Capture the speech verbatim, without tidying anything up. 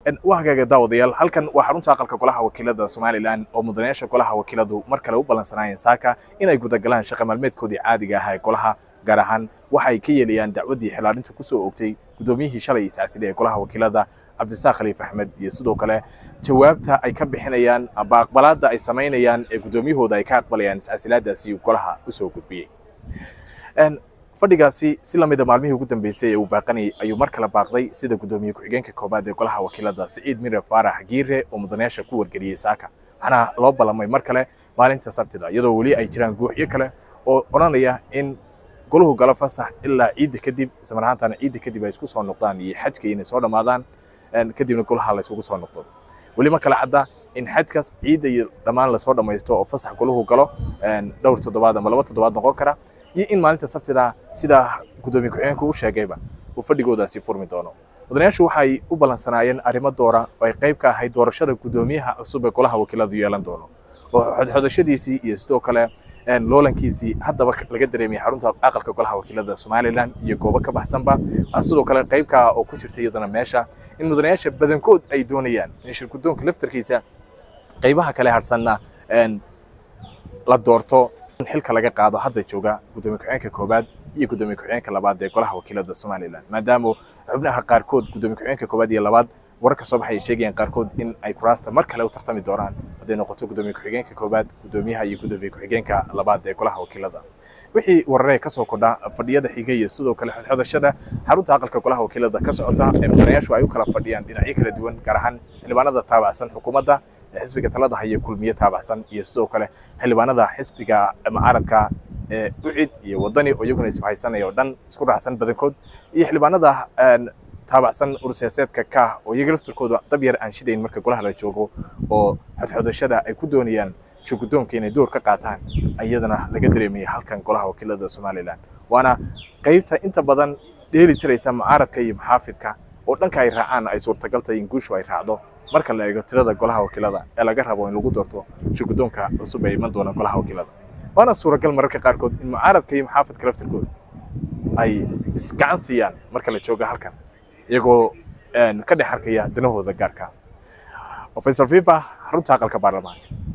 وهاجا داوديال halkan waxa runta aqalka golaha wakiilada Soomaaliland oo mudanayaasha golaha wakiiladu mar kale u balansanayeen saaka inay guda galaan shaqo maalmeedkoodii caadiga ah ee golaha gaar ahaan waxay ka yeelayaan dacwadii xilaarinta ku soo oogtay gudoomiyihii shalay isaasilay ee golaha wakiilada Cabdisaaq Khaliif Axmed iyo sidoo kale jawaabta ay ka bixinayaan aba aqbalaadda ay sameynayaan ee gudoomiyahooda ay ka aqbalayaan isaasilaadaasi golaha u soo gudbiyay fadhigaasi si lamida maalmihii ugu dambeysay ee uu baaqanay ayuu mar kale baaqday sida gudoomiye ku-xigeenka koobaad ee golaha wakiilada Saciid Mire Faarax Giire oo mudanayaasha ku wargeliyay saaka waxaana loo balamay mar kale maalinta Sabtida iyadoo wali ay jiraan guuxyo kale oo oranaya in goluhu gala fasax ilaa ciid kadib isla marhaantana ciid kadib ay isku soo noqdaan iyo xajka inay soo dhamaadaan kadibna golaha la isugu soo noqdo wali ma kala cadda in xajkaas ciid iyo dhamaan la soo dhamaysto oo fasax goluhu galo dhowr toddobaad ama laba toddobaad noqon kara iyo in maalinta Sabtida sida gudoomiye ku-xigeenku uu sheegayba uu fadhigoodaasi furmi doono mudanayaashu waxay u balansanaayeen arrimo doora oo ay qayb ka ahayd doorashada gudoomiyaha cusub ee golaha wakiiladu yeelan doono oo xodxodashadiisii iyo sidoo kale loolankiisii haddaba laga dareemay xarunta aqalka golaha wakiilada Soomaaliland iyo goobo ka baxsanba sidoo kale qayb ka oo ku jirtay iyadana meesha in mudanayaasha badankood ay doonayaan in shirkudoonka laftarkiisa qaybaha kale harsanna la doorto xilka laga qaado hadda jooga gudoomiye ku-xigeenka koobaad iyo gudoomiye ku-xigeenka labaad ee golaha wakiilada Soomaaliland maadaama xubnaha qaarkood gudoomiye ku-xigeenka koobaad iyo labaad wararka soo baxay sheegayaan qaarkood in ay kuraasta mar kale u tartami doonaan haday noqoto gudoomiye ku-xigeenka koobaad gudoomiyaha iyo gudoomiye ku-xigeenka labaad ee golaha wakiilada wixii wararey ka soo kordha fadhiyada xiga iyo sidoo kale xodxodashada xarunta aqalka golaha wakiilada ka socota ee mudanayaashu ay u kala fadhiyaan dhinacyo kala duwan gaar ahaan xildhibaanada taabacsan xukuumadda xisbiga talada haya kulmiye taabacsan iyo sidoo kale xildhibaanada xisbiga mucaaradka ee ucid iyo wadani oo iyaguna isbahaysanaya oo dhan isku raacsan badankood iyo xildhibaanada taabacsan ursiyaasyeedka ka oo iyaga laftirkooda dab yar aan shidayn marka golaha la joogo oo xodxodashada ay ku doonayaan shirkudoonka inay door ka qaataan ayadana laga dareemay halkan golaha wakiilada Soomaaliland waana qaybta inta badan dheeli tiraysa mucaaradka iyo maxaafidka oo dhanka ay raacaan ay suurtagal tahay in guushu ay raacdo marka la eego tirada golaha wakiilada ee laga rabo in lagu doorto shirkudoonka cusub ee iman doona golaha wakiilada waana suuragal mararka qaarkood in mucaaradka iyo maxaafidka laftirkooda ay isgacan siiyaan marka la joogo halkan iyagoo ka dhex arkaya danahooda gaarka Faisal Fifa xarunta aqalka baarlamaanka.